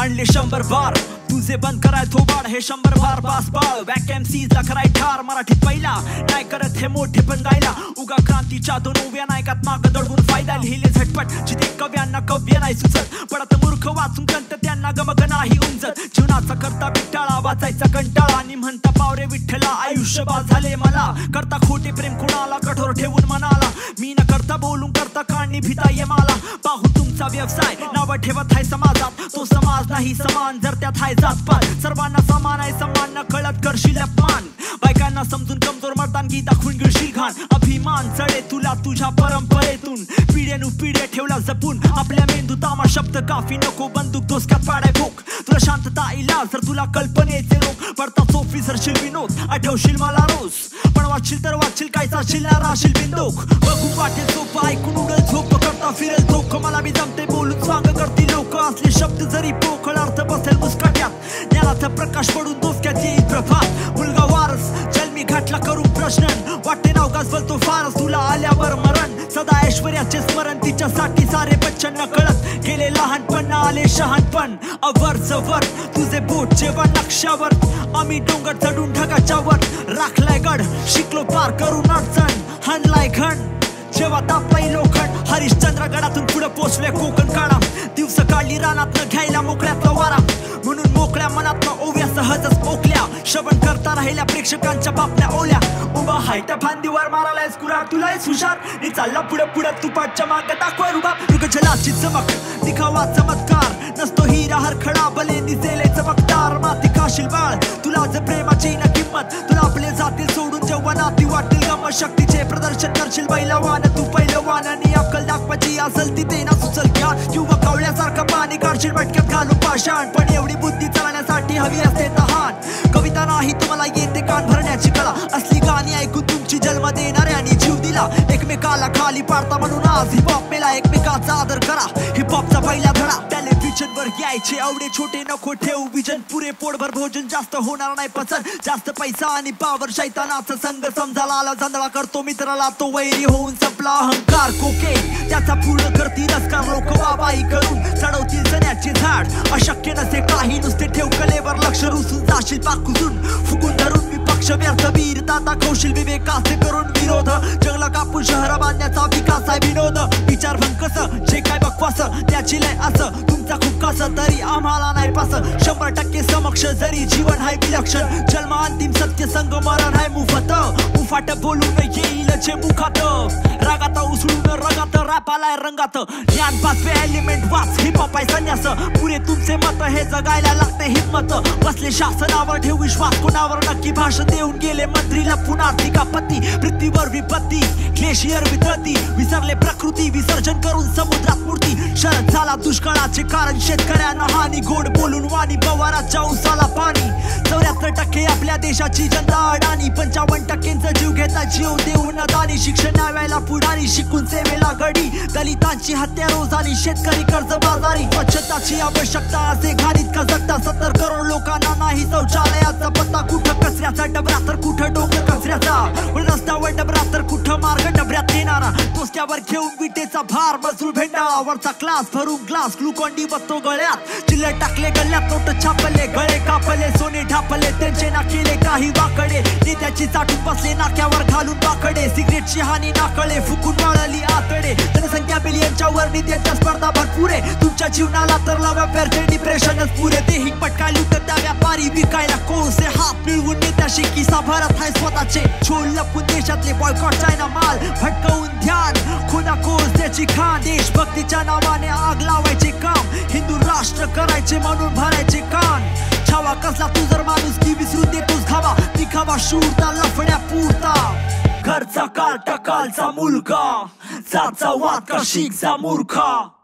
आणले 100 बार तुझे बंद कराय थोबाड हे 100 बार बास बाळ वॅकॅन्सीजला कराय ठार मराठीत पहिला नाही करत हे मोठे पण गायला उगा क्रांतीच्या दोन उभ्या नायकात माग दडवून फायदा लिहिले झटपट जिथे कव्यांना कव्य नाही सुचत पडत मूर्ख वाचून कंट त्यांना गमक नाही उंजत जीवनाचा करता विठ्ठला वाचायचा कंटाळा आणि म्हणता पावरे विठ्ठला आयुष्य बाद झाले मला करता खोटे प्रेम कुणाला कठोर ठेवून मनाला मी न करता बोलून करता काढणी भीता ये मला पाहू तुमचा व्यवसाय नाव ठेवत आहे समाजात तो समाज नाही समान जर त्यात हाय जातपात सर्वांना समान आहे समान न कळत करशील अपमान बायकांना समजून कमजोर मर्दानगी दाखवून गिळशील घाण अभिमान चढे तुला तुझ्या परंपरेतून पिढ्यानुपिढ्या ठेवला जपून आपल्या मेंदूत आमा शब्द काफी नको बंदूक धोसक्यात पाडाय भोक तुला शांतता इलाज जर तुला कल्पनेचे रोग पडता सोफी सरशील विनोद आठवशील मला रोज पण वाचशील तर वाचशील काय चालशील ना राहशील बिंदोक बघू वाटेल सोपं ऐकून उडल झोप करता फिरेल धोक मला बी जमते बोलून स्वांग करतील लोक असले शब्द जरी पोकळ अर्थ बसेल मुस्काट्यात ज्ञानाचा प्रकाश पडून डोसक्यात येईल प्रभात मुलगा वारस जन्मी घातला करू प्रश्न वाटे नाव गाजवल तो फारच तुला आल्यावर मरण सदा ऐश्वर्याचे स्मरण तिच्यासाठी सारे बच्चन न कळत गेले लहानपण आले शहाणपण अवर जवर तुझे बोट जेव्हा नक्षावर आम्ही डोंगर चढून ढगाच्या वर राखलाय गड शिकलो पार करून अडचण हणलाय घण जेव्हा तापलाय लोखंड हरिश्चंद्र गडातून पुढे पोचले कोकण काढा दिवस काढली रानात घ्यायला मोकळ्यातला वारा म्हणून मोकळ्या मनात ओव्या सहजच ओकल्या श्रवण करता राहिल्या प्रेक्षकांच्या बापल्या ओल्या उभा हायट्या फांदीवर मारायला स्कुरा तुला हुशार नि चालला पुढे पुढे तुपाच्या मागे दाखवा रुबा मृग जलाची चमक दिखावा चमत्कार नसतो हिरा हर खडा भले दिसेले चमकदार माती खाशील बाळ तुला जर प्रेमाची न किंमत तुला आपले जातील सोडून जेव्हा नाती वाटेल गम शक्तीचे प्रदर्शन करशील बैलवान तू पहिलवान आणि अक्कल दाखवायची असेल तिथे ना सुचल घ्या किंवा कावळ्यासारखं पाणी काढशील मटक्यात घालून पाषाण पण एवढी बुद्धी चालण्यासाठी हवी असते तहान कविता नाही तुम्हाला येते कान भरण्याची कला असली गाणी ऐकून तुमची जन्म देणाऱ्यांनी जीव दिला एकमेकाला खाली पाडता म्हणून आज हिपहॉप मेला एकमेकाचा आदर करा हिपहॉपचा पहिला धडा टेलिव्हिजन वर यायचे एवढे छोटे नको ठेवू विजन पुरे पोटभर भोजन जास्त होणार नाही पचन जास्त पैसा आणि पावर शैतानाचा संघ समजाला आला जांधळा करतो मित्राला तो वैरी होऊन संपला अहंकार कोके त्याचा पूर्ण करती रसकार लोक वाबाई करून चढवतील जण्याचे झाड अशक्य नसे काही नुसते ठेव कलेवर लक्ष रुसून जाशील पाकुजून फुकून धरून विपक्ष व्यर्थ वीरता दाखवशील विवेकाचे करून विरोध जंगला कापून शहर बांधण्याचा विकास आहे विनोद विचार भंकस जे काय बकवास त्याची लय असं तुमचा खूप कसं तरी आम्हाला नाही पास 100% समक्ष जरी जीवन हाय विलक्षण जन्म अंतिम सत्य संग मरण हाय मुफत उफाट बोलून येईल जे मुखात रागात उसळून रगात रापालाय रंगात ज्ञान पाचवे एलिमेंट वाच हिपहॉप आहे संन्यास पुरे तुमचे मत हे जगायला लागते हिम्मत बसले शासनावर ठेव विश्वास कोणावर नक्की भाषण देऊन गेले मंत्री लपून आर्थिक आपत्ती पृथ्वीवर विपत्ती ग्लेशियर वितळती विसरले प्रकृती विसर्जन करून समुद्रात मूर्ती शरद झाला दुष्काळाचे कारण शेतकऱ्यांना हानी गोड बोलून वाणी पवाराच्या उसाला पाणी 74% आपल्या देशाची जनता अडाणी 55% जीव घेता जीव देऊन दानी शिक्षण न्यायाला पुढारी शिकून सेवेला गडी दलितांची हत्या रोज आली शेतकरी कर्ज बाजारी स्वच्छताची आवश्यकता असे घाणीत का जगता 70 करोड लोकांना नाही शौचालयाचा पत्ता कुठं कचऱ्याचा डबरा तर कुठं डोकं कचऱ्याचा रस्त्यावर डबरा तर कुठं मार्ग डबऱ्यात येणारा तोस्त्यावर घेऊन विटेचा भार मजूर भेंडा वरचा क्लास भरून ग्लास ग्लुकॉन्डी बसतो गळ्यात चिल्लर टाकले गळ्यात नोट छापले गळे कापले सोने ढापले त्यांचे ना केले काही वाकडे नेत्याची चाटून बसले नाक्यावर घालून वाकडे सिगरेटची हानी नाकळे फुकून वाळली आतडे जनसंख्या बिलियनच्या वर नेत्यांच्या स्पर्धा भरपूर आहे तुमच्या जीवनाला तर लावा फेरते डिप्रेशनच पुरे देही पटकाय लुटत त्या व्यापारी विकायला कोळसे हात मिळवून नेत्याशी किसा भरत आहे स्वतःचे छोल लपून देशातले बॉयकॉट चायना माल भटकवून ध्यान खुदा कोळसेची खाण देशभक्तीच्या नावाने आग लावायचे काम हिंदू राष्ट्र करायचे म्हणून भरायचे कान छावा कसला तू जर माणूस की विसरून देतोस खावा दिखावा शूरता लफड्या पुरता घरचा काल टकालचा मुलगा जाचा वाद का शिकचा मूर्खा